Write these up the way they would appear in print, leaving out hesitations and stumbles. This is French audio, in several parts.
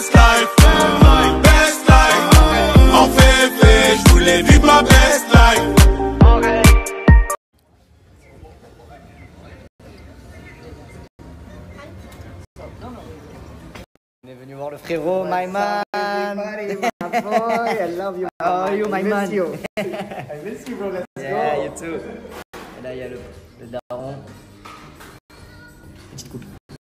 best life, best life. En février, je voulais vivre ma best life. On est venu voir le frérot, my man. My boy, I love you. How are you, my man? I miss you, bro. Let's Yeah, go. you too. Et là, il y a le daron. Petite coupe.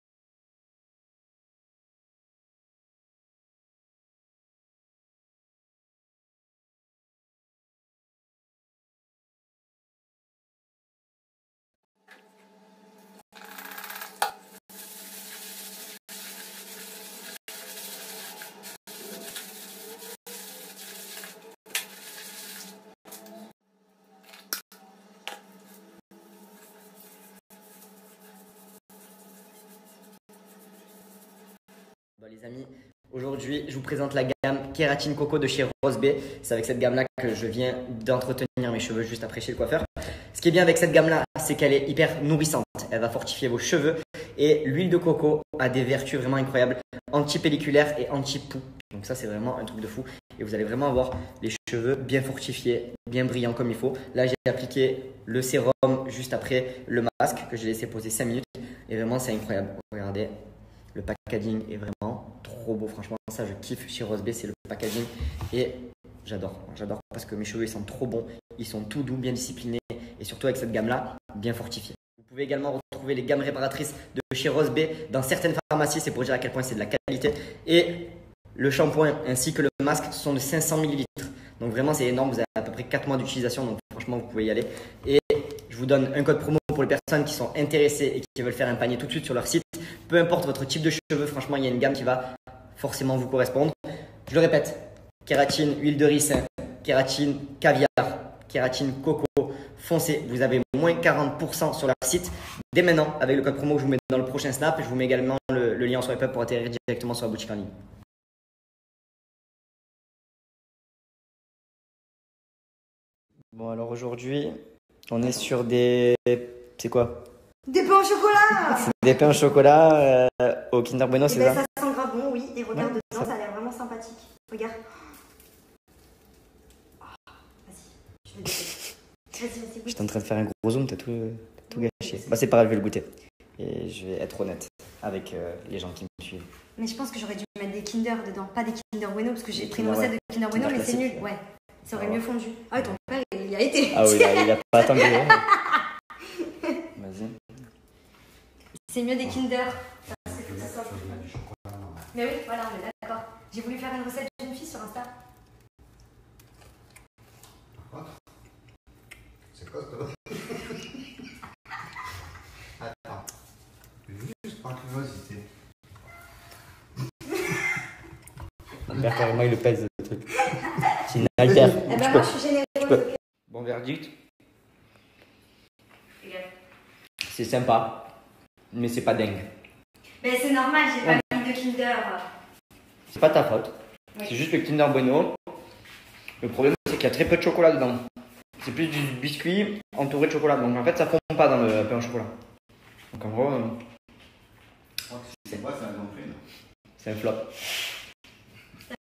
Bon, les amis, aujourd'hui, je vous présente la gamme Kératine Coco de chez Rose B. C'est avec cette gamme-là que je viens d'entretenir mes cheveux juste après chez le coiffeur. Ce qui est bien avec cette gamme-là, c'est qu'elle est hyper nourrissante. Elle va fortifier vos cheveux et l'huile de coco a des vertus vraiment incroyables, anti-pelliculaires et anti-poux. Donc ça, c'est vraiment un truc de fou. Et vous allez vraiment avoir les cheveux bien fortifiés, bien brillants comme il faut. Là, j'ai appliqué le sérum juste après le masque que j'ai laissé poser 5 minutes. Et vraiment, c'est incroyable. Regardez. Le packaging est vraiment trop beau, franchement, ça je kiffe chez Rose B, c'est le packaging et j'adore parce que mes cheveux ils sont trop bons, ils sont tout doux, bien disciplinés et surtout avec cette gamme là, bien fortifiés. Vous pouvez également retrouver les gammes réparatrices de chez Rose B dans certaines pharmacies, c'est pour dire à quel point c'est de la qualité et le shampoing ainsi que le masque sont de 500 ml. Donc vraiment c'est énorme, vous avez à peu près 4 mois d'utilisation, donc franchement vous pouvez y aller. Et je vous donne un code promo pour les personnes qui sont intéressées et qui veulent faire un panier tout de suite sur leur site. Peu importe votre type de cheveux, franchement, il y a une gamme qui va forcément vous correspondre. Je le répète, kératine, huile de ricin, kératine, caviar, kératine, coco, foncé. Vous avez moins 40% sur leur site. Dès maintenant, avec le code promo que je vous mets dans le prochain snap, je vous mets également le lien en swipe up pour atterrir directement sur la boutique en ligne. Bon, alors aujourd'hui, on est sur des... C'est quoi? Des pains au chocolat. Des pains au chocolat au Kinder Bueno, c'est ça? Ça sent grave bon, oui. Et regarde Ouais, dedans, ça a l'air vraiment sympathique. Regarde. Oh, vas-y, je vais goûter. Vas-y, goûte. J'étais en train de faire un gros zoom, t'as tout gâché. Bah c'est pas grave, je vais le goûter. Et je vais être honnête avec les gens qui me suivent. Mais je pense que j'aurais dû mettre des Kinder dedans, pas des Kinder Bueno, parce que j'ai pris une Kinder, recette de Kinder Bueno, Kinder mais c'est classique. nul. Ouais, ça aurait mieux fondu. Ah ouais, ton père, il y a été. Ah oui, là, il a pas attendu. Hein. Vas-y. C'est mieux des Kinder. Mais oui, voilà, on est d'accord. J'ai voulu faire une recette de jeune fille sur Insta. C'est quoi ça? Attends. Juste par curiosité. Albert, carrément, il le pèse, le truc. C'est une haltère. Eh ben moi, je suis généreuse. Ok. Bon verdict. C'est sympa, mais c'est pas dingue. Mais c'est normal, j'ai pas mis de Kinder. C'est pas ta faute. Oui. C'est juste le Kinder Bueno. Le problème, c'est qu'il y a très peu de chocolat dedans. C'est plus du biscuit entouré de chocolat. Donc en fait, ça fond pas dans le pain au chocolat. Donc en gros, C'est quoi, c'est un grand prix, c'est un flop.